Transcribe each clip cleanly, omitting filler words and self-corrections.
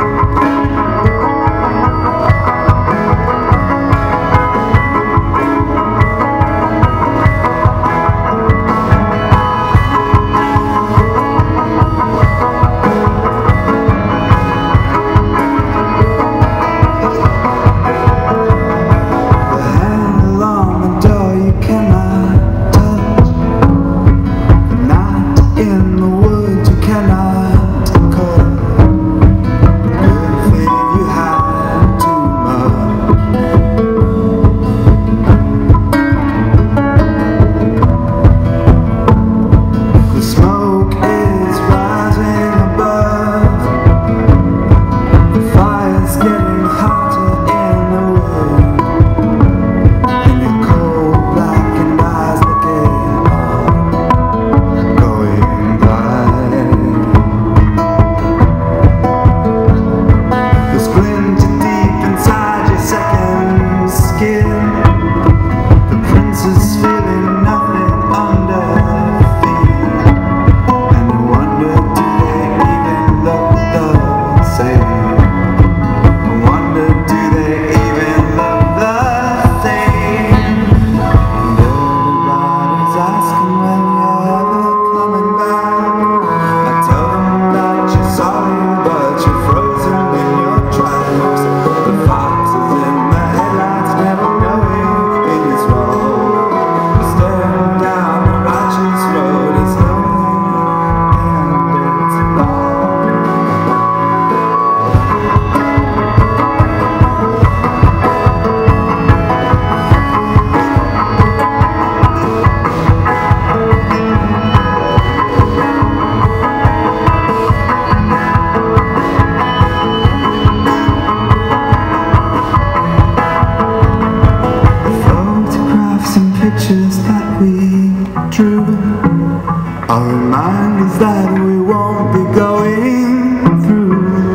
Our reminders that we won't be going through.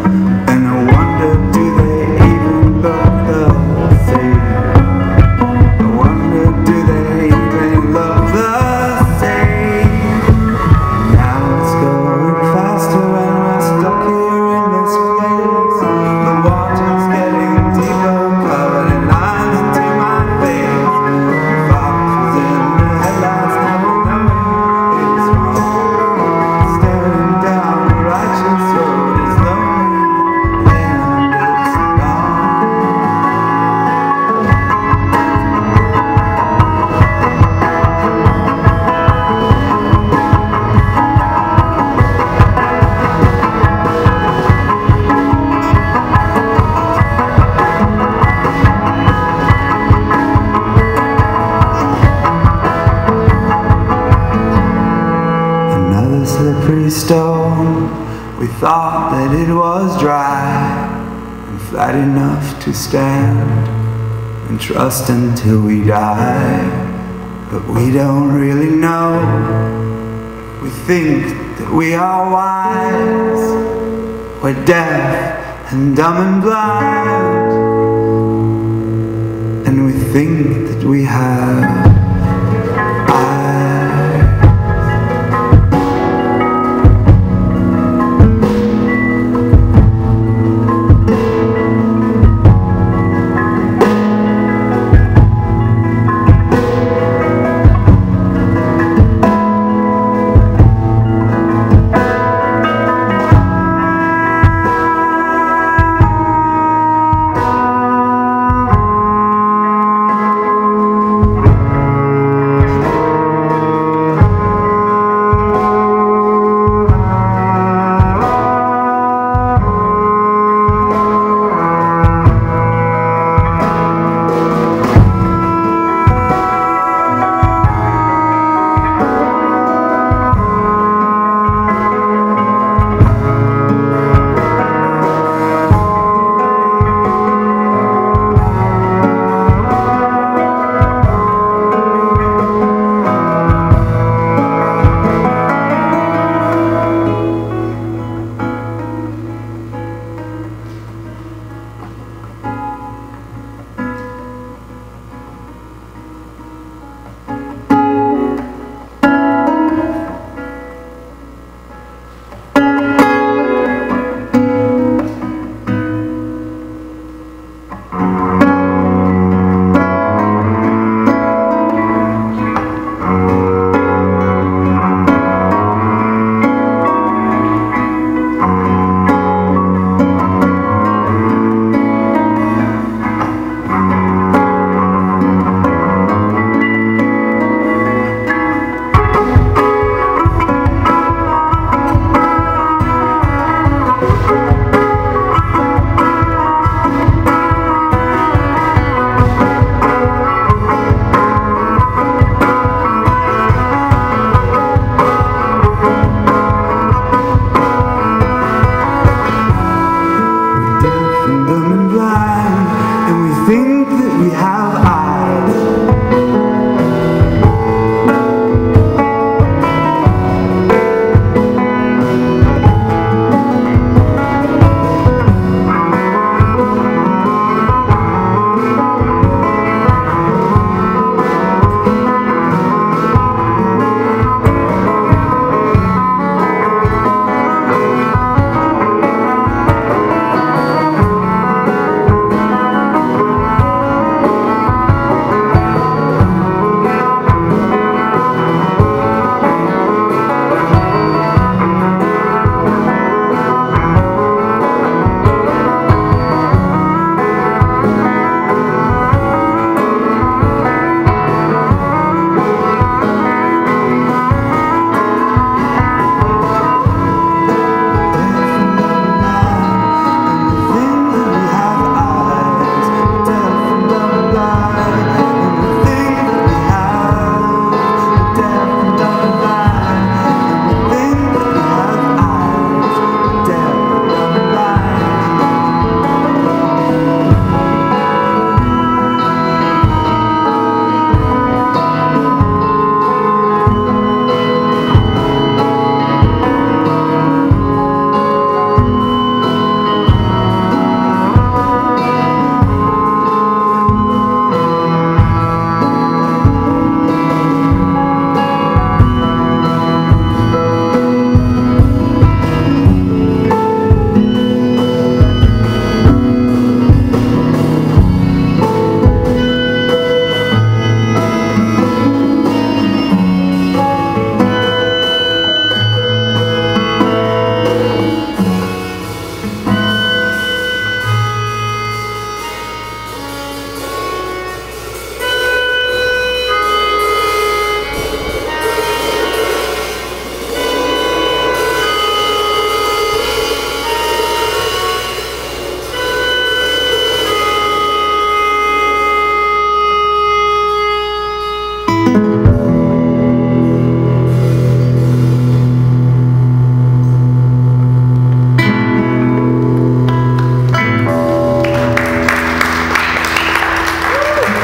And I wonder, do they even look the same? I wonder, do they even look the same? Now it's going faster and we're stuck here in this place. The water's getting deeper, covered in lines into my face. Foxes in the headlights, never knowing it's wrong. Staring down the righteous road is lonely and it's long. Another slippery stone. We thought that it was dry and flat enough to stand and trust until we die. But we don't really know. We think that we are wise. We're deaf and dumb and blind, and we think that we have eyes.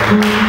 Thank you.